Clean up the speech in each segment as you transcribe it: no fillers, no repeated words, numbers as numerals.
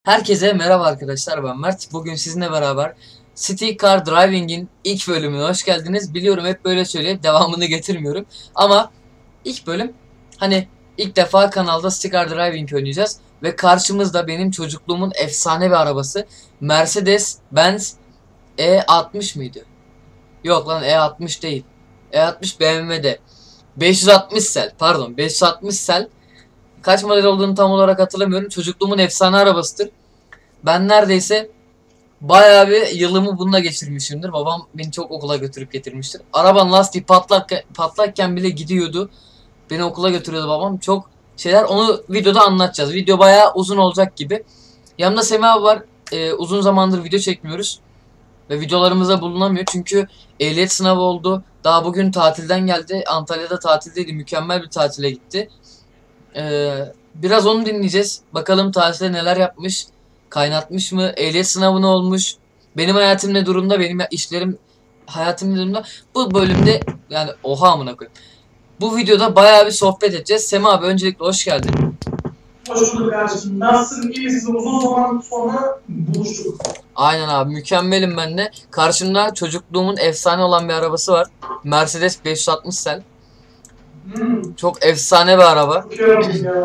Herkese merhaba arkadaşlar, ben Mert. Bugün sizinle beraber City Car Driving'in ilk bölümüne hoş geldiniz. Biliyorum hep böyle söyleyip devamını getirmiyorum. Ama ilk bölüm, hani ilk defa kanalda City Car Driving oynayacağız. Ve karşımızda benim çocukluğumun efsane bir arabası Mercedes-Benz E60 mıydı? Yok lan, E60 değil. E60 BMW'de. 560 sel, pardon, 560 sel. Kaç model olduğunu tam olarak hatırlamıyorum. Çocukluğumun efsane arabasıdır. Ben neredeyse bayağı bir yılımı bununla geçirmişimdir. Babam beni çok okula götürüp getirmiştir. Arabanın lastiği patlarken bile gidiyordu. Beni okula götürüyordu babam. Çok şeyler, onu videoda anlatacağız. Video bayağı uzun olacak gibi. Yanımda Semih abi var. Uzun zamandır video çekmiyoruz. Ve videolarımızda bulunamıyor. Çünkü ehliyet sınavı oldu. Daha bugün tatilden geldi. Antalya'da tatildeydi. Mükemmel bir tatile gitti. Biraz onu dinleyeceğiz. Bakalım tatilde neler yapmış. Kaynatmış mı? Ehliyet sınavı ne olmuş? Benim hayatım ne durumda? Benim işlerim, hayatım ne durumda? Bu bölümde yani oha amına koyayım. Bu videoda bayağı bir sohbet edeceğiz. Sema abi, öncelikle hoş geldin. Hoş bulduk kardeşim. Nasılsın? İyi misin? Uzun zaman sonra buluştuk. Aynen abi, mükemmelim ben de. Karşımda çocukluğumun efsane olan bir arabası var. Mercedes 560 sel. Çok efsane bir araba. Çok iyi yapmış ya.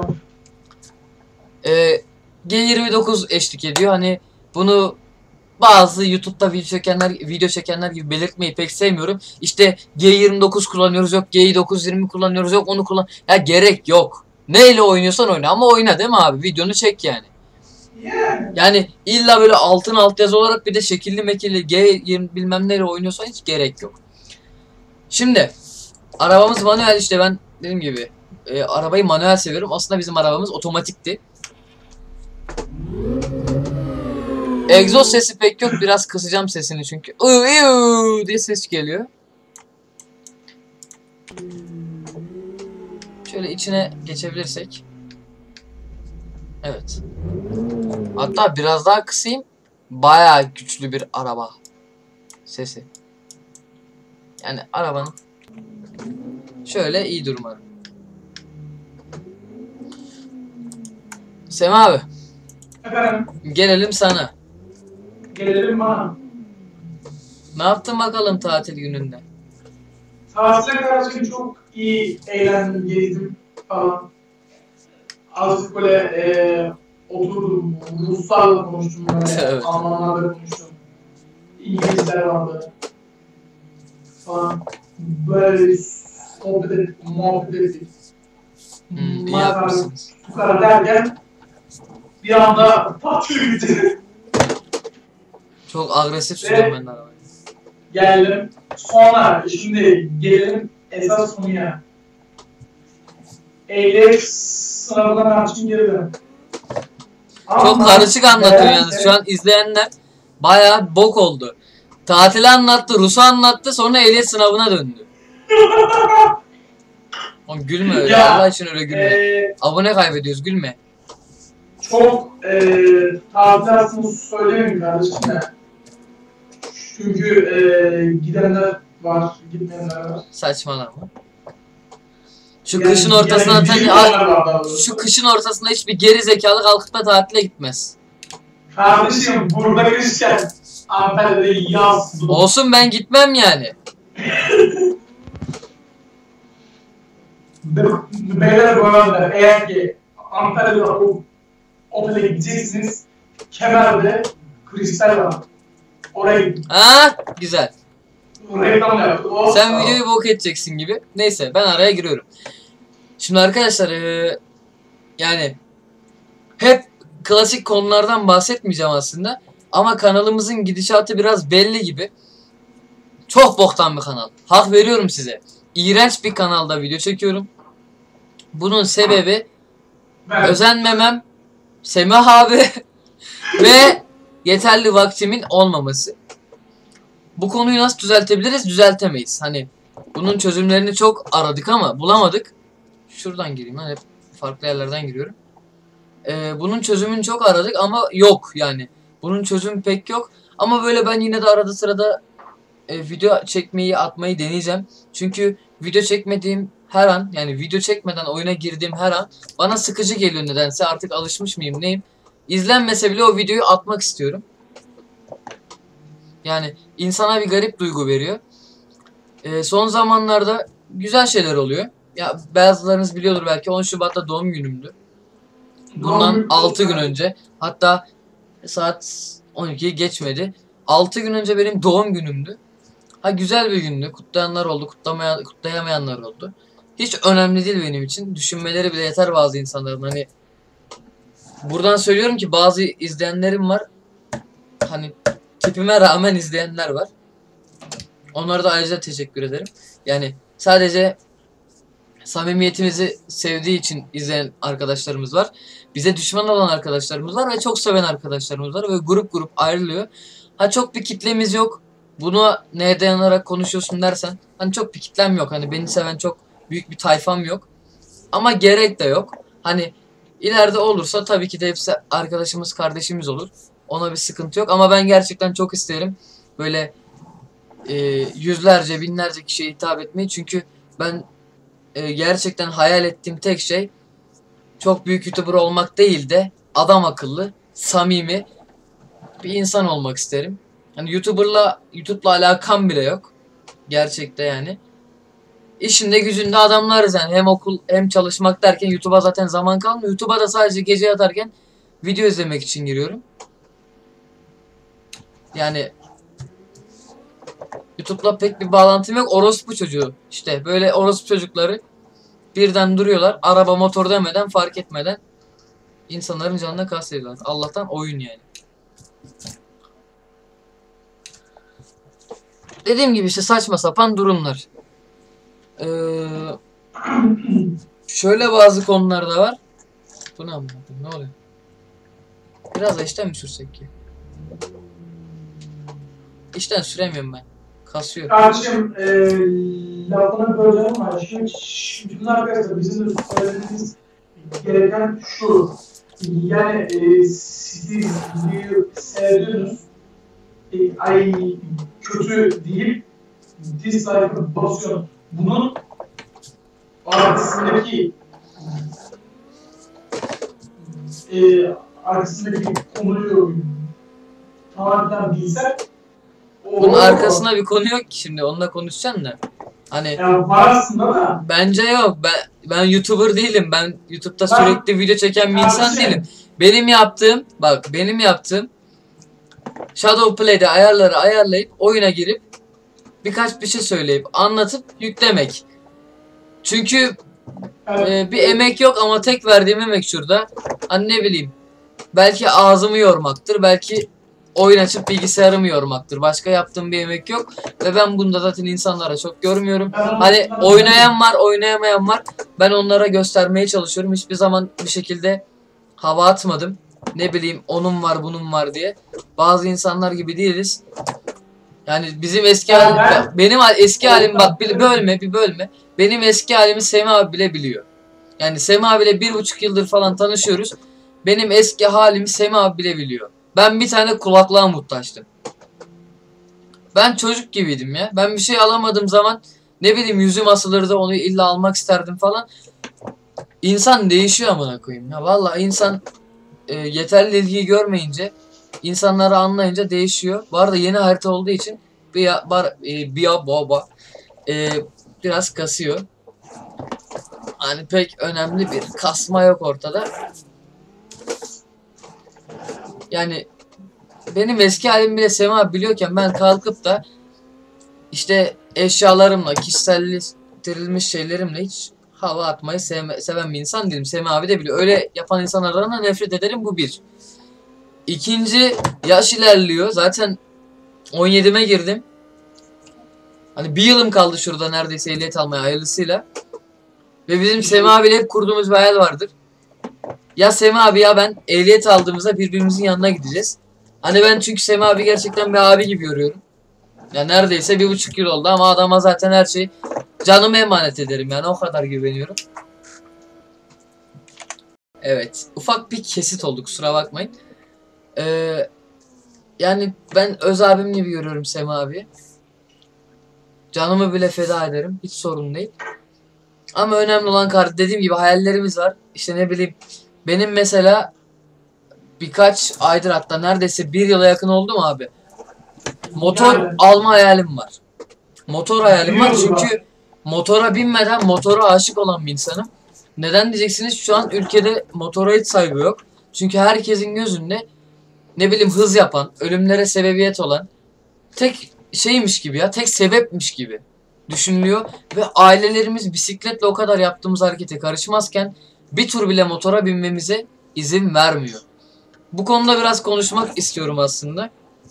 G29 eşlik ediyor. Hani bunu bazı YouTube'da video çekenler gibi belirtmeyi pek sevmiyorum. İşte G29 kullanıyoruz, yok G920 kullanıyoruz, yok onu kullan. Ya gerek yok. Neyle oynuyorsan oyna ama oyna, değil mi abi? Videonu çek yani. Yani illa böyle altın alt yazı olarak bir de şekilli mekilli G20 bilmem neyle oynuyorsan hiç gerek yok. Şimdi arabamız manuel, işte ben dediğim gibi arabayı manuel seviyorum. Aslında bizim arabamız otomatikti. Egzoz sesi pek yok. Biraz kısacağım sesini çünkü. Diye ses geliyor. Şöyle içine geçebilirsek. Evet. Hatta biraz daha kısayım. Bayağı güçlü bir araba sesi. Yani arabanın şöyle iyi durumları. Semih abi. Efendim, Gelelim sana. gelelim bana. Ne yaptın bakalım tatil gününde? Tatile karşı çok iyi eğlendim, gezdim falan. Azıcık böyle oturdum, Ruslarla konuştum böyle, Evet. Almanlarla konuştum. İngilizler vardı falan. Böyle sohbet ettik, muhabbet ettik. İyi yapmışsınız. Bu kadar derken bir anda patlıyor gitti. Çok agresif sürüyorum ben de arabayı. Geldim. Sonra şimdi gelelim esas konuya. Ehliyet sınavından açın geri dön. Çok karışık anlatıyor yalnız. Şu an izleyenler bayağı bok oldu. Tatili anlattı, Rus'u anlattı, sonra ehliyet sınavına döndü. Oğlum gülme öyle, Ya, Allah için öyle gülme. Abone kaybediyoruz, gülme. Çok tatil aslında söylemeyeyim kardeşim de. Çünkü gidenler var, gitmeyenler var. Saçmalama. Şu kışın ortasına şu kışın ortasında hiçbir geri zekalı kalkıp da tatile gitmez. Kardeşim burada kışken Antalya'da yaz. Olsun, ben gitmem yani. Beyler bu arada eğer ki Antalya'da o otele gideceksiniz, Kemer'de kristal var. Oraya gidin. Ha, güzel. Reklam yaptı. Sen videoyu bok edeceksin gibi. Neyse, ben araya giriyorum. Şimdi arkadaşlar yani hep klasik konulardan bahsetmeyeceğim aslında. Ama kanalımızın gidişatı biraz belli gibi. Çok boktan bir kanal. Hak veriyorum size. İğrenç bir kanalda video çekiyorum. Bunun sebebi özenmemem, Semih abi ve yeterli vaktimin olmaması. Bu konuyu nasıl düzeltebiliriz? Düzeltemeyiz. Hani bunun çözümlerini çok aradık ama bulamadık. Şuradan gireyim, ben hep farklı yerlerden giriyorum. Bunun çözümünü çok aradık ama yok yani. Bunun çözümü pek yok. Ama böyle ben yine de arada sırada video çekmeyi, atmayı deneyeceğim. Çünkü video çekmediğim her an, yani video çekmeden oyuna girdiğim her an bana sıkıcı geliyor nedense. Artık alışmış mıyım neyim? İzlenmese bile o videoyu atmak istiyorum. Yani insana bir garip duygu veriyor. Son zamanlarda güzel şeyler oluyor. Ya bazılarınız biliyordur belki 10 Şubat'ta doğum günümdü. Bundan 6 gün önce, hatta saat 12'yi geçmedi. 6 gün önce benim doğum günümdü. Ha, güzel bir gündü. Kutlayanlar oldu, kutlayamayanlar oldu. Hiç önemli değil benim için. Düşünmeleri bile yeter bazı insanların. Hani buradan söylüyorum ki bazı izleyenlerim var. Hani tipime rağmen izleyenler var. Onlara da ayrıca teşekkür ederim. Yani sadece samimiyetimizi sevdiği için izleyen arkadaşlarımız var. Bize düşman olan arkadaşlarımız var ve çok seven arkadaşlarımız var ve grup grup ayrılıyor. Ha, çok bir kitlemiz yok. Bunu neye dayanarak konuşuyorsun dersen, hani çok bir kitlem yok. Hani beni seven çok büyük bir tayfam yok. Ama gerek de yok. Hani ileride olursa tabii ki de hepsi arkadaşımız, kardeşimiz olur. Ona bir sıkıntı yok ama ben gerçekten çok isterim böyle yüzlerce, binlerce kişiye hitap etmeyi. Çünkü ben gerçekten hayal ettiğim tek şey çok büyük YouTuber olmak değil de adam akıllı, samimi bir insan olmak isterim. Hani YouTube'la alakam bile yok. Gerçekte yani. İşinde gücünde adamlarız yani. Hem okul hem çalışmak derken YouTube'a zaten zaman kalmıyor. YouTube'a da sadece gece yatarken video izlemek için giriyorum. Yani YouTube'la pek bir bağlantım yok. Orospu çocuğu. İşte böyle orospu çocukları birden duruyorlar. Araba motor demeden, fark etmeden insanların canına kastediyorlar. Allah'tan oyun yani. Dediğim gibi işte saçma sapan durumlar. Şöyle bazı konular da var. Bu ne anladım? Ne oluyor? Biraz da işten mi sürsek ki? İşten süremiyorum ben. Kasıyor. Kardeşim lafını böleceğim ama şimdi arkadaşlar bizim de söylediğimiz gereken şu. Yani siz videoyu seyrediyorsunuz. Ay kötü deyip dislike'ı basıyor. Bunun arkasındaki konuyu tamamen bilsek Bunun arkasına bir konu yok ki şimdi. Onunla konuşacaksın da. Hani yani var aslında da. bence yok. Ben YouTuber değilim. Ben YouTube'da sürekli video çeken bir insan değilim. Benim yaptığım Shadow Play'de ayarları ayarlayıp oyuna girip birkaç bir şey söyleyip anlatıp yüklemek. Çünkü bir emek yok ama tek verdiğim emek şurada. Hani ne bileyim. Belki ağzımı yormaktır. Belki oyun açıp bilgisayarımı yormaktır. Başka yaptığım bir emek yok. Ve ben bunda zaten insanlara çok görmüyorum. Hani oynayan var, oynayamayan var. Ben onlara göstermeye çalışıyorum. Hiçbir zaman bir şekilde hava atmadım. Ne bileyim onun var bunun var diye. Bazı insanlar gibi değiliz. Yani bizim eski halim, benim eski halim bak bir bölme. Benim eski halimi Semih abi bile biliyor. Yani Semih abiyle 1,5 yıldır falan tanışıyoruz. Benim eski halimi Semih abi bile biliyor. Ben bir tane kulaklığa muhtaçtım. Ben çocuk gibiydim ya. Ben bir şey alamadığım zaman ne bileyim yüzüm asılırdı, onu illa almak isterdim falan. İnsan değişiyor amına koyayım ya. Vallahi insan yeterli ilgiyi görmeyince, insanları anlayınca değişiyor. Bu arada yeni harita olduğu için biraz kasıyor. Hani pek önemli bir kasma yok ortada. Yani benim eski halim bile Sema biliyorken ben kalkıp da işte eşyalarımla, kişiselleştirilmiş şeylerimle hiç hava atmayı seven bir insan değilim. Sema abi de biliyor. Öyle yapan insanlardan da nefret ederim, bu bir. İkinci, yaş ilerliyor. Zaten 17'me girdim. Hani bir yılım kaldı şurada neredeyse ehliyet almaya hayırlısıyla. Ve bizim Sema abiyle hep kurduğumuz bir hayal vardır. Ya Sema abi ya ben ehliyet aldığımızda birbirimizin yanına gideceğiz. Hani ben çünkü Sema abi gerçekten bir abi gibi görüyorum. Ya neredeyse 1,5 yıl oldu ama adama zaten her şeyi canımı emanet ederim yani o kadar güveniyorum. Evet, ufak bir kesit oldu, kusura bakmayın. Yani ben öz abim gibi görüyorum Sema abi. Canımı bile feda ederim, hiç sorun değil. Ama önemli olan dediğim gibi hayallerimiz var. İşte ne bileyim benim mesela birkaç aydır, hatta neredeyse bir yıla yakın oldu mu abi? Motor Yani. alma hayalim var. Motor hayalim var Biliyorum çünkü motora binmeden motora aşık olan bir insanım. Neden diyeceksiniz? Şu an ülkede motora hiç saygı yok. Çünkü herkesin gözünde ne bileyim hız yapan, ölümlere sebebiyet olan tek şeymiş gibi ya, tek sebepmiş gibi düşünülüyor ve ailelerimiz bisikletle o kadar yaptığımız harekete karışmazken bir tur bile motora binmemize izin vermiyor. Bu konuda biraz konuşmak istiyorum aslında.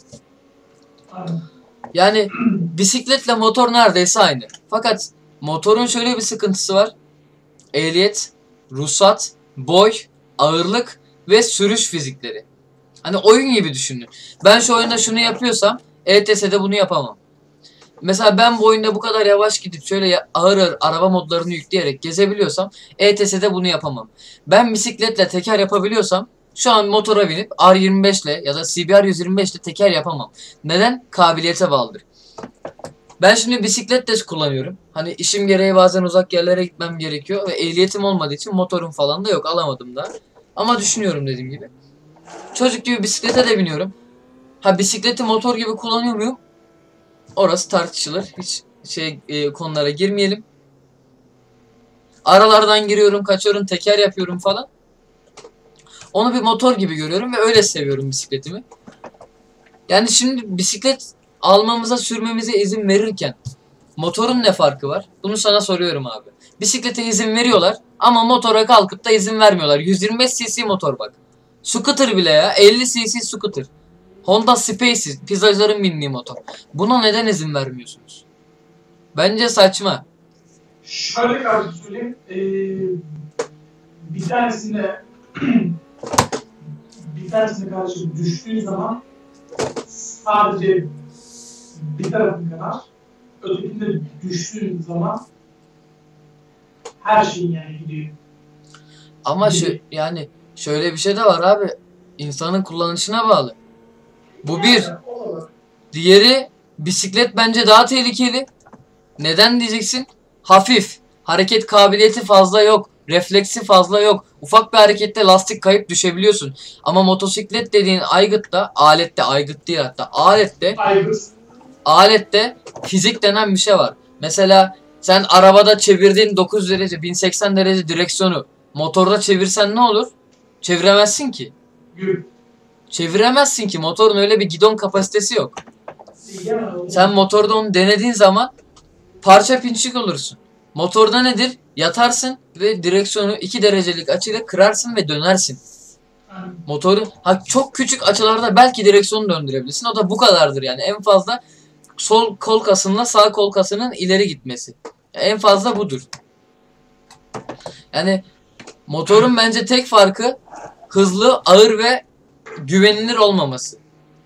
Yani bisikletle motor neredeyse aynı. Fakat motorun şöyle bir sıkıntısı var. Ehliyet, ruhsat, boy, ağırlık ve sürüş fizikleri. Hani oyun gibi düşünün. Ben şu oyunda şunu yapıyorsam ETS'de bunu yapamam. Mesela ben bu oyunda bu kadar yavaş gidip şöyle ağır ağır araba modlarını yükleyerek gezebiliyorsam ETS'de bunu yapamam. Ben bisikletle teker yapabiliyorsam şu an motora binip R25 ile ya da CBR 125 ile teker yapamam. Neden? Kabiliyete bağlıdır. Ben şimdi bisiklet de kullanıyorum. Hani işim gereği bazen uzak yerlere gitmem gerekiyor ve ehliyetim olmadığı için motorum falan da yok, alamadım da. Ama düşünüyorum dediğim gibi. Çocuk gibi bisiklete de biniyorum. Ha, bisikleti motor gibi kullanıyor muyum? Orası tartışılır. Hiç konulara girmeyelim. Aralardan giriyorum, kaçıyorum, teker yapıyorum falan. Onu bir motor gibi görüyorum ve öyle seviyorum bisikletimi. Yani şimdi bisiklet almamıza, sürmemize izin verirken motorun ne farkı var? Bunu sana soruyorum abi. Bisiklete izin veriyorlar ama motora kalkıp da izin vermiyorlar. 125 cc motor bak. Scooter bile ya. 50 cc scooter. Honda Space, pizzacıların bindiği motor. Buna neden izin vermiyorsunuz? Bence saçma. Şöyle karşı söyleyeyim. Bir tanesinde karşı düştüğün zaman sadece bir tarafın kadar, ötekinde düştüğün zaman her şeyin yani gidiyor. Ama yani şöyle bir şey de var abi. İnsanın kullanışına bağlı. Bu bir. Diğeri, bisiklet bence daha tehlikeli. Neden diyeceksin? Hafif. Hareket kabiliyeti fazla yok. Refleksi fazla yok. Ufak bir harekette lastik kayıp düşebiliyorsun. Ama motosiklet dediğin aygıt değil hatta. Alette fizik denen bir şey var. Mesela sen arabada çevirdiğin 9 derece, 1080 derece direksiyonu motorda çevirsen ne olur? Çeviremezsin ki. Çeviremezsin ki. Motorun öyle bir gidon kapasitesi yok. Sen motorda onu denediğin zaman parça pinçik olursun. Motorda nedir? Yatarsın ve direksiyonu 2 derecelik açıyla kırarsın ve dönersin. Motoru çok küçük açılarda belki direksiyonu döndürebilirsin. O da bu kadardır yani. En fazla sol kol kasınla sağ kol kasının ileri gitmesi. En fazla budur. Yani motorun bence tek farkı hızlı, ağır ve güvenilir olmaması.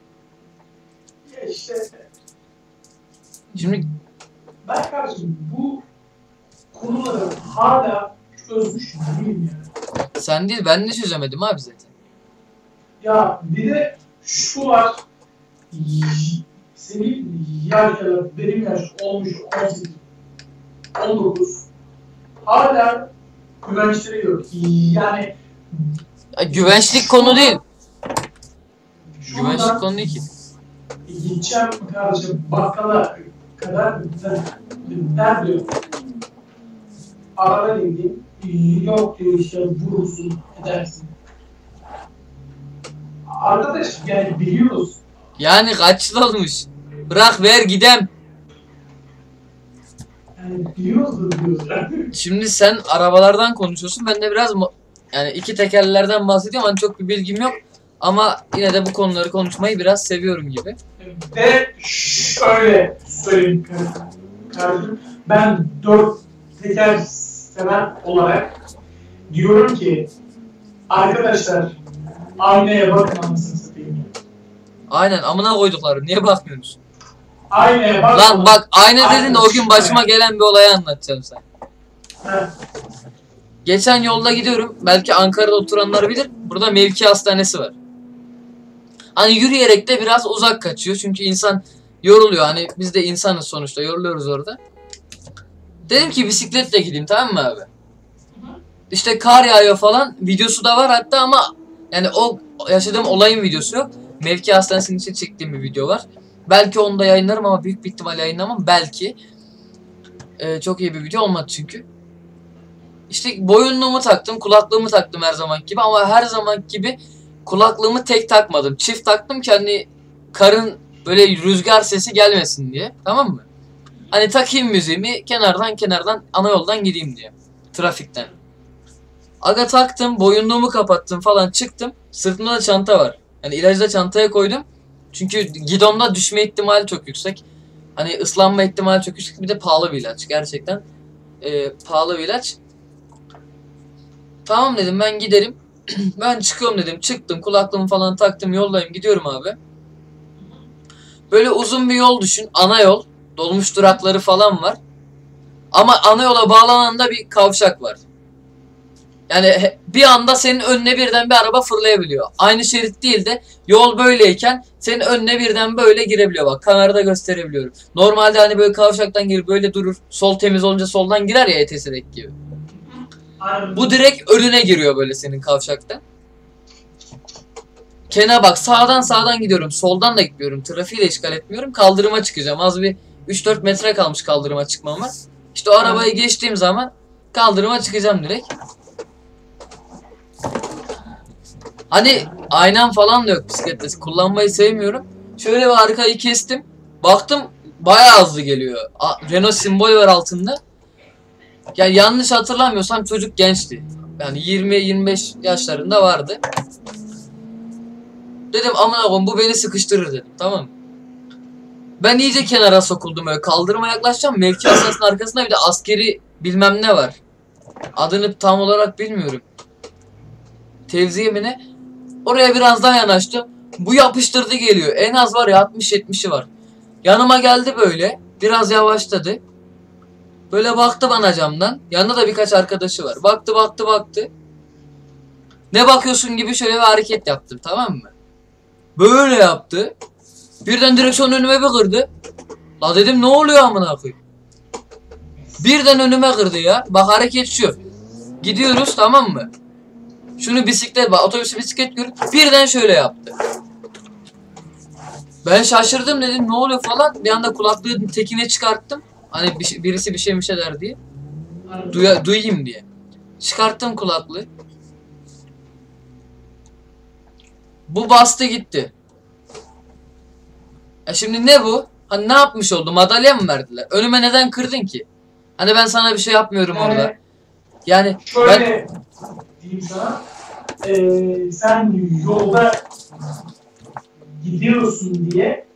Şimdi ben kardeşim bu konuları hala çözmüş değilim yani. Sen değil, ben de çözemedim abi zaten. Ya bir de şu var, senin yaş ya da benim yaş olmuş 18, 19, hala güvençleri yok. Yani Güvençlik konu değil. şuradan Güvençlik konu değil ki. gideceğim kardeşim bakkala kadar der diyor. Araba dediğim yok diyor, işte vurursun edersin. Arkadaş yani biliyoruz. Yani kaç yıl olmuş? Bırak ver gidem. Yani biliyoruz da diyoruz. Şimdi sen arabalardan konuşuyorsun. Ben de biraz yani iki tekerlerden bahsediyorum. Hani çok bir bilgim yok. Ama yine de bu konuları konuşmayı biraz seviyorum gibi. Ve şöyle söyleyeyim kardeşim. Ben 4 teker seven olarak diyorum ki arkadaşlar aynaya bakın anasını satayım. Aynen, amına koyduklarım. Niye bakmıyorsunuz? Aynaya bakın. Lan bak, ayna dedin de o gün başıma gelen bir olayı anlatacağım sana. He. Geçen yolda gidiyorum. Belki Ankara'da oturanlar bilir. Burada mevki hastanesi var. Hani yürüyerek de biraz uzak kaçıyor. Çünkü insan yoruluyor. Hani biz de insanız sonuçta. Yoruluyoruz orada. Dedim ki bisikletle gideyim, tamam mı abi? İşte kar yağıyor falan. Videosu da var hatta ama yani o yaşadığım olayın videosu yok. Mevki hastanesinin için çektiğim bir video var. Belki onu da yayınlarım ama büyük bir ihtimalle yayınlamam. Belki. Çok iyi bir video olmadı çünkü. İşte boyunluğumu taktım, kulaklığımı taktım her zaman gibi ama her zaman gibi kulaklığımı tek takmadım. Çift taktım ki hani karın böyle rüzgar sesi gelmesin diye. Tamam mı? Hani takayım müziğimi kenardan ana yoldan gideyim diye. Trafikten. Aga taktım, boyunluğumu kapattım falan çıktım. Sırtımda da çanta var. Yani ilacı da çantaya koydum. Çünkü gidonda düşme ihtimali çok yüksek. Hani ıslanma ihtimali çok yüksek. Bir de pahalı bir ilaç. Gerçekten pahalı bir ilaç. Tamam dedim ben giderim. Ben çıkıyorum dedim. Çıktım kulaklığımı falan taktım yoldayım gidiyorum abi. Böyle uzun bir yol düşün. Ana yol. Dolmuş durakları falan var. Ama ana yola bağlanan da bir kavşak var. Yani bir anda senin önüne birden bir araba fırlayabiliyor. Aynı şerit değil de yol böyleyken senin önüne birden böyle girebiliyor. Bak kamerada gösterebiliyorum. Normalde hani böyle kavşaktan girip böyle durur. Sol temiz olunca soldan girer ya ETS'deki gibi. Bu direkt önüne giriyor böyle senin kavşakta. Bak sağdan gidiyorum. Soldan da gitmiyorum. Trafiği de işgal etmiyorum. Kaldırıma çıkacağım. Az bir 3-4 metre kalmış kaldırıma çıkmama. İşte o arabayı geçtiğim zaman kaldırıma çıkacağım direkt. Hani aynam falan da yok bisiklette. Kullanmayı sevmiyorum. Şöyle bir arkayı kestim. Baktım bayağı hızlı geliyor. Renault simbol var altında. Yani yanlış hatırlamıyorsam çocuk gençti. Yani 20-25 yaşlarında vardı. Dedim amına koyayım bu beni sıkıştırır dedim. Tamam mı? Ben iyice kenara sokuldum öyle. Kaldırıma yaklaşacağım. Mevki hastanesinin arkasında bir de askeri bilmem ne var. Adını tam olarak bilmiyorum. Tevziye mi ne? Oraya biraz daha yanaştım. Bu yapıştırdı geliyor. En az var ya 60-70'i var. Yanıma geldi böyle. Biraz yavaşladı. Böyle baktı bana camdan. Yanında da birkaç arkadaşı var. Baktı. Ne bakıyorsun gibi şöyle bir hareket yaptım tamam mı? Böyle yaptı. Birden direksiyon önüme bir kırdı. La dedim ne oluyor amına koyayım? Birden önüme kırdı ya. Bak hareket şu. Gidiyoruz tamam mı? Şunu bisiklet bak otobüsü bisiklet görüp birden şöyle yaptı. Ben şaşırdım dedim ne oluyor falan. Bir anda kulaklığın tekine çıkarttım. Hani birisi bir şey der diye. Duyayım diye. Çıkarttım kulaklığı. Bu bastı gitti. Şimdi ne bu? Hani ne yapmış oldu? Madalya mı verdiler? Önüme neden kırdın ki? Hani ben sana bir şey yapmıyorum orada. Yani şöyle diyeyim sana. Sen yolda gidiyorsun diye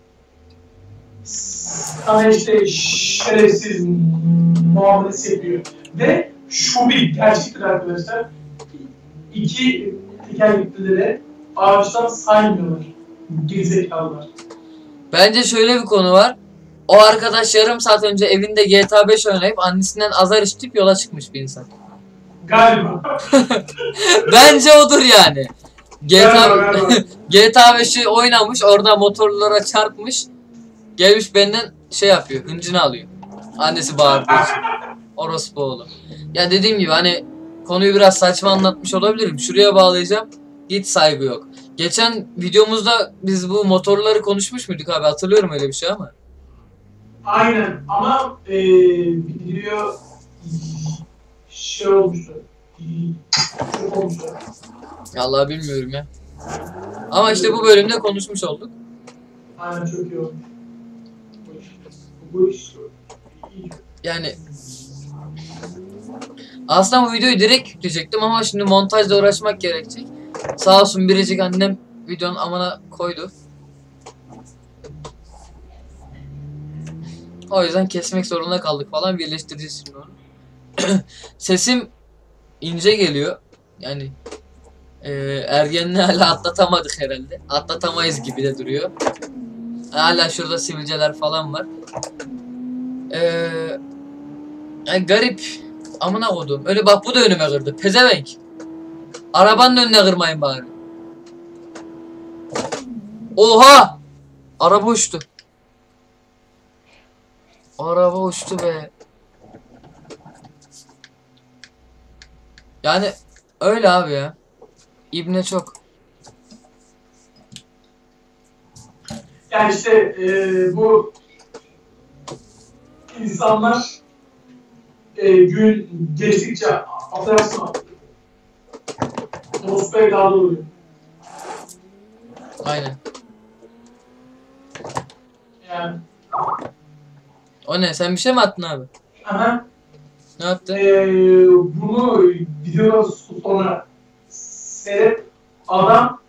sana işte şerefsiz muamelesi yapıyor. Ve şu bir gerçektir arkadaşlar. İki tekerleklileri ağaçtan saymıyorlar. Gerizekalılar. bence şöyle bir konu var. O arkadaş yarım saat önce evinde GTA 5 oynayıp annesinden azar işitip yola çıkmış bir insan. Galiba. Bence odur yani. Galiba. GTA 5'i oynamış, orada motorlara çarpmış. Gelmiş benden şey yapıyor, hıncını alıyor. Annesi bağırdığı için. Orospu oğlum. Ya dediğim gibi hani konuyu biraz saçma anlatmış olabilirim. Şuraya bağlayacağım. Hiç saygı yok. Geçen videomuzda biz bu motorları konuşmuş muyduk abi? Hatırlıyorum öyle bir şey ama. Aynen ama video şey olmuştu. Çok olmuştu. Vallahi bilmiyorum ya. Ama işte bu bölümde konuşmuş olduk. Aynen çok iyi olmuş. Bu iş iyi. Yani aslında bu videoyu direkt yükleyecektim ama şimdi montajla uğraşmak gerekecek. Sağ olsun biricik annem videonun amına koydu. O yüzden kesmek zorunda kaldık falan. Birleştireceğiz şimdi onu. Sesim ince geliyor. Yani ergenliği hala atlatamadık herhalde. Atlatamayız gibi de duruyor. Hala şurada sivilceler falan var. Yani garip. Amına kodum. Öyle bak bu da önüme kırdı. Pezevenk. Arabanın önüne kırmayın bari. Oha! Araba uçtu. Araba uçtu be. Yani öyle abi ya. İbne çok. Yani işte bu insanlar gün geçtikçe affedersin orospu evladı oluyor. Aynen. Yani. O ne? Sen bir şey mi attın abi? Aha. Ne attın? Bunu videodan sonra seyret, adam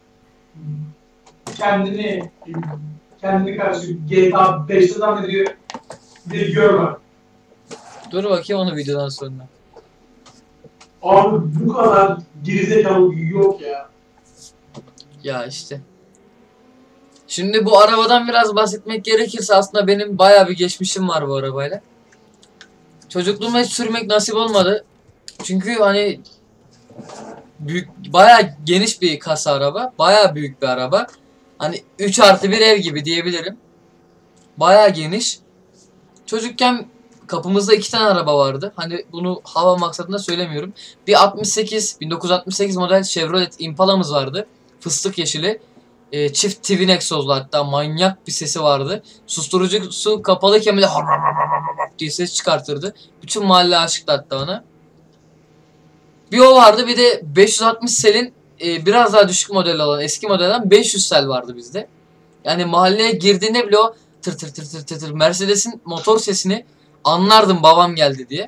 kendini karşı GTA 5'te zannediyor. Bir gör var. Dur bakayım onu videodan sonra. Abi bu kadar gerizekalı yok ya. Ya işte. Şimdi bu arabadan biraz bahsetmek gerekirse aslında benim bayağı bir geçmişim var bu arabayla. Çocukluğumda hiç sürmek nasip olmadı. Çünkü hani büyük, bayağı geniş bir kasa araba. Bayağı büyük bir araba. Hani 3+1 ev gibi diyebilirim. Bayağı geniş. Çocukken kapımızda 2 tane araba vardı. Hani bunu hava maksadında söylemiyorum. Bir 1968 model Chevrolet Impala'mız vardı. Fıstık yeşili. Çift twin egzozlu, hatta manyak bir sesi vardı. Susturucusu kapalıyken bile diye ses çıkartırdı. Bütün mahalle aşıktı hatta ona. Bir o vardı, bir de 560 selin biraz daha düşük model olan, eski modelden 500 sel vardı bizde. Yani mahalleye girdiğinde bile o tır tır tır tır tır tır Mercedes'in motor sesini anlardım babam geldi diye.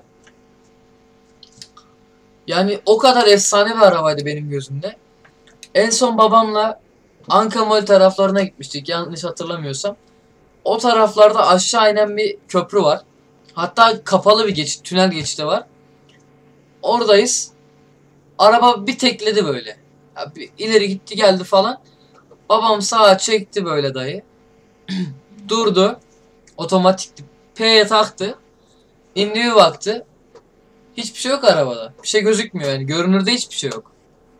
Yani o kadar efsane bir arabaydı benim gözümde. En son babamla Ankamol taraflarına gitmiştik yanlış hatırlamıyorsam. O taraflarda aşağı inen bir köprü var. Hatta kapalı bir geçit, tünel geçidi var. Oradayız. Araba bir tekledi böyle. Ya bir ileri gitti geldi falan. Babam sağa çekti böyle dayı. Durdu. Otomatikti. P'ye taktı. İndi bir baktı. Hiçbir şey yok arabada. Bir şey gözükmüyor yani. Görünürde hiçbir şey yok.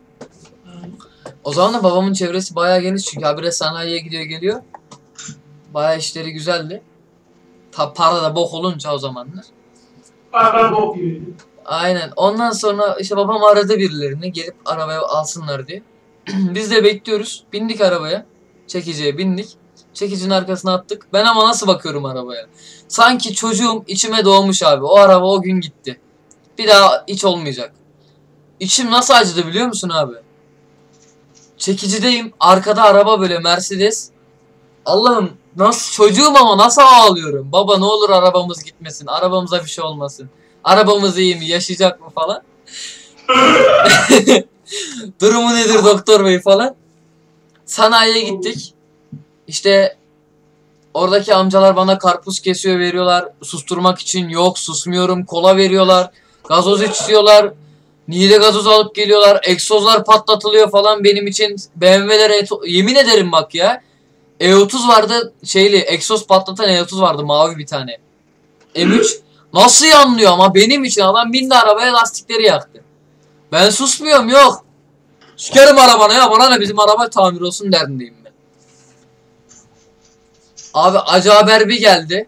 O zaman da babamın çevresi bayağı geniş. Çünkü habire sanayiye gidiyor geliyor. Bayağı işleri güzeldi. Para da bok olunca o zamanlar. Para bok gibi. Aynen. Ondan sonra işte babam aradı birilerini gelip arabaya alsınlar diye. Biz de bekliyoruz. Bindik arabaya. Çekiciye bindik. Çekicinin arkasına attık. Ben ama nasıl bakıyorum arabaya? Sanki çocuğum içime doğmuş abi. O araba o gün gitti. Bir daha hiç olmayacak. İçim nasıl acıdı biliyor musun abi? Çekicideyim. Arkada araba böyle Mercedes. Allah'ım nasıl çocuğum ama nasıl ağlıyorum. Baba ne olur arabamız gitmesin. Arabamıza bir şey olmasın. Arabamız iyi mi? Yaşayacak mı falan. Durumu nedir doktor bey falan. Sanayiye gittik. İşte oradaki amcalar bana karpuz kesiyor veriyorlar. Susturmak için yok susmuyorum. Kola veriyorlar. Gazoz içiyorlar. Niğde gazoz alıp geliyorlar. Egzozlar patlatılıyor falan benim için. BMW'lere yemin ederim bak ya. E30 vardı şeyli egzoz patlatan E30 vardı mavi bir tane. M3 nasıl yanlıyor ama benim için adam bindi arabaya lastikleri yaktı. Ben susmuyorum yok. Sikerim arabana ya bana ne bizim araba tamir olsun derdindeyim ben. Abi acı haber bir geldi.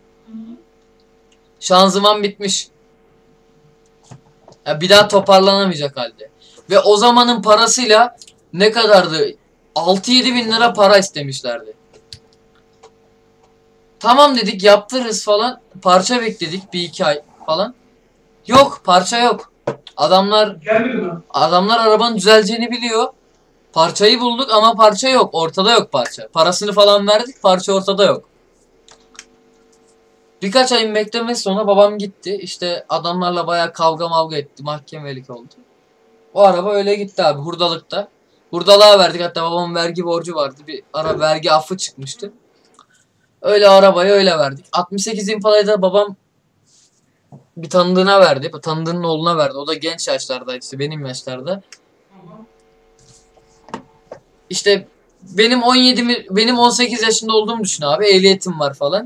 Şanzıman bitmiş. Ya bir daha toparlanamayacak halde. Ve o zamanın parasıyla ne kadardı? 6-7 bin lira para istemişlerdi. Tamam dedik yaptırırız falan. Parça bekledik 1-2 ay falan. Yok parça yok. Adamlar Gelmedi mi? arabanın düzeleceğini biliyor. Parçayı bulduk ama parça yok. Ortada yok parça. Parasını falan verdik parça ortada yok. Birkaç ayın beklemesi sonra babam gitti. İşte adamlarla bayağı kavga mavga etti. Mahkemelik oldu. O araba öyle gitti abi hurdalıkta. Hurdalığa verdik, hatta babamın vergi borcu vardı. Bir ara vergi affı çıkmıştı. Öyle arabayı öyle verdik. 68 Impala'yı da babam bir tanıdığına verdi. Tanıdığının oğluna verdi. O da genç yaşlardaydı işte benim yaşlarda. İşte benim 18 yaşında olduğumu düşün abi. Ehliyetim var falan.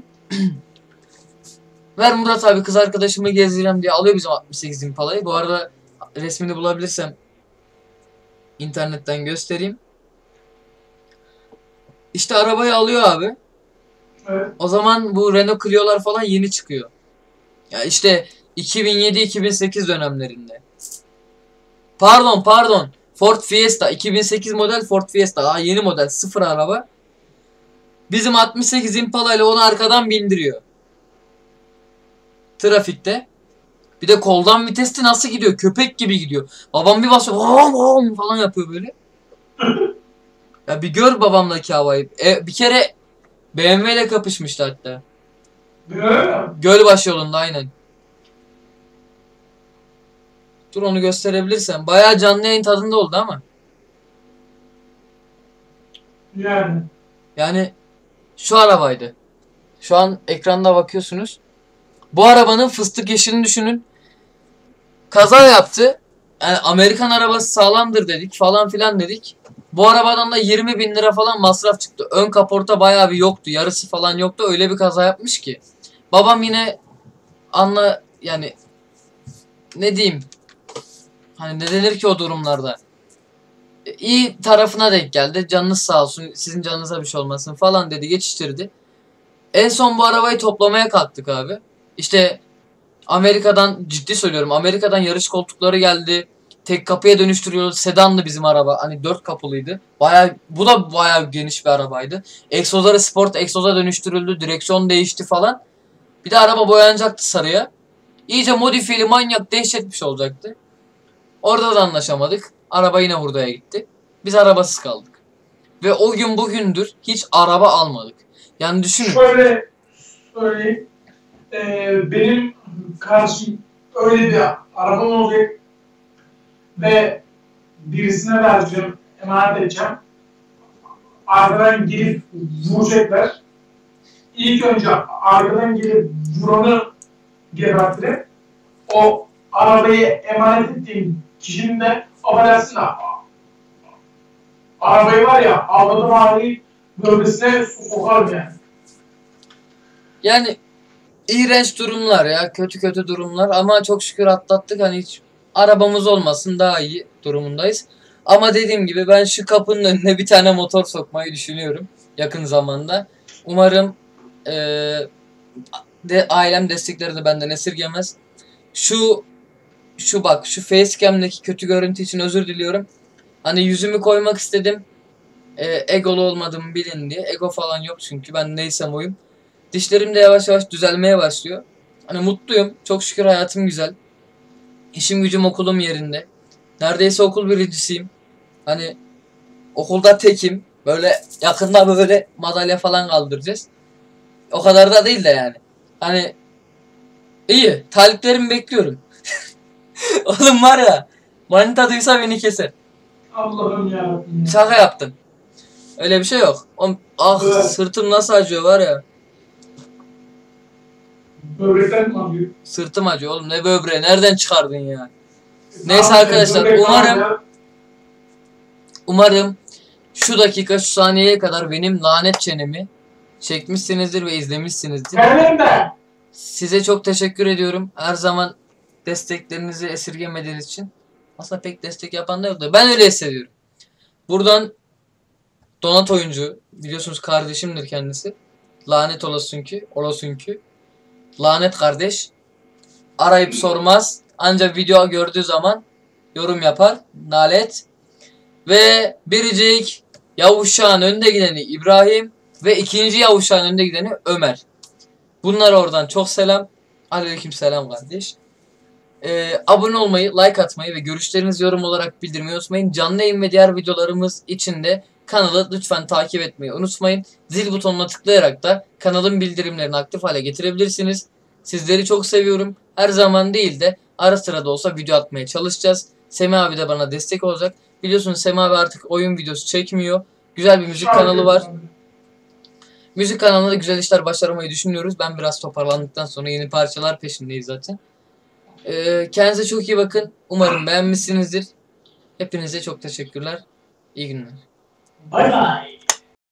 Ver Murat abi kız arkadaşımı gezdireceğim diye alıyor bizim 68 Impala'yı. Bu arada resmini bulabilirsem internetten göstereyim. İşte arabayı alıyor abi. Evet. O zaman bu Renault Clio'lar falan yeni çıkıyor. Ya işte 2007-2008 dönemlerinde. Pardon. Ford Fiesta. 2008 model Ford Fiesta. Daha yeni model. Sıfır araba. Bizim 68 Impala ile onu arkadan bindiriyor. Trafikte. Bir de koldan viteste nasıl gidiyor? Köpek gibi gidiyor. Babam bir basıyor. Vam vam falan yapıyor böyle. Ya bir gör babamdaki havayı. Bir kere BMW ile kapışmıştı hatta. Gölbaşı yolunda aynen. Dur onu gösterebilirsen. Bayağı canlı yayın tadında oldu ama. Yani şu arabaydı. Şu an ekranda bakıyorsunuz. Bu arabanın fıstık yeşilini düşünün. Kaza yaptı. Yani Amerikan arabası sağlamdır dedik falan filan dedik. Bu arabadan da 20 bin lira falan masraf çıktı. Ön kaporta bayağı bir yoktu. Yarısı falan yoktu. Öyle bir kaza yapmış ki. Babam yine yani ne diyeyim. Hani ne denir ki o durumlarda. İyi tarafına denk geldi. Canınız sağ olsun. Sizin canınıza bir şey olmasın falan dedi. Geçiştirdi. En son bu arabayı toplamaya kalktık abi. İşte Amerika'dan ciddi söylüyorum. Amerika'dan yarış koltukları geldi. Tek kapıya dönüştürüyoruz. Sedanlı bizim araba. Hani 4 kapılıydı. Bu da bayağı geniş bir arabaydı. Egzozları sport egzoza dönüştürüldü. Direksiyon değişti falan. Bir de araba boyanacaktı sarıya. İyice modifiyeli manyak dehşet bir şey olacaktı. Orada da anlaşamadık. Araba yine hurdaya gitti. Biz arabasız kaldık. Ve o gün bugündür hiç araba almadık. Yani düşünün. Şöyle söyleyeyim. Benim karşım öyle bir arabam olacak ve birisine vereceğim, emanet edeceğim. Arkadan gelip vuracaklar. İlk önce arkadan gelip vuranı gebertirip o arabayı emanet ettiğim kişinin de affedersin arabayı var ya ağladım arabayı bölgesine sokarım yani. Yani iğrenç durumlar ya. Kötü durumlar ama çok şükür atlattık. Hani hiç arabamız olmasın daha iyi durumundayız. Ama dediğim gibi ben şu kapının önüne bir tane motor sokmayı düşünüyorum yakın zamanda. Umarım ailem desteklerini benden esirgemez. Bak şu facecam'deki kötü görüntü için özür diliyorum. Hani yüzümü koymak istedim. Egolu olmadığımı bilin diye. Ego falan yok çünkü ben neysem oyum. Dişlerim de yavaş yavaş düzelmeye başlıyor. Hani mutluyum. Çok şükür hayatım güzel. İşim gücüm okulum yerinde. Neredeyse okul birincisiyim. Hani okulda tekim. Böyle yakında böyle madalya falan kaldıracağız. O kadar da değil de yani. Hani iyi. Taliplerimi bekliyorum. Oğlum var ya. Manita duysa beni keser. Allah'ım yarabbim. Şaka yaptım. Öyle bir şey yok. Evet. Sırtım nasıl acıyor var ya. Böbrekten mi alıyor? Sırtım acıyor oğlum ne böbreği nereden çıkardın ya. Neyse arkadaşlar umarım şu dakika şu saniyeye kadar benim lanet çenemi çekmişsinizdir ve izlemişsinizdir. Benim de. Size çok teşekkür ediyorum. Her zaman desteklerinizi esirgemediğiniz için. Aslında pek destek yapan da yok da ben öyle hissediyorum. Buradan Donat oyuncu biliyorsunuz kardeşimdir kendisi. Lanet olasın ki. Lanet kardeş. Arayıp sormaz. Ancak video gördüğü zaman yorum yapar. Nalet. Ve biricik yavuşağın önde gideni İbrahim. Ve ikinci yavuşağın önde gideni Ömer. Bunlara oradan çok selam. Aleyküm selam kardeş. Abone olmayı, like atmayı ve görüşlerinizi yorum olarak bildirmeyi unutmayın. Canlı yayın ve diğer videolarımız için de kanalı lütfen takip etmeyi unutmayın. Zil butonuna tıklayarak da kanalın bildirimlerini aktif hale getirebilirsiniz. Sizleri çok seviyorum. Her zaman değil de ara sıra da olsa video atmaya çalışacağız. Semih abi de bana destek olacak. Biliyorsunuz Semih abi artık oyun videosu çekmiyor. Güzel bir müzik kanalı var. Müzik kanalında da güzel işler başarmayı düşünüyoruz. Ben biraz toparlandıktan sonra yeni parçalar peşindeyiz zaten. Kendinize çok iyi bakın. Umarım beğenmişsinizdir. Hepinize çok teşekkürler. İyi günler. Bay bay.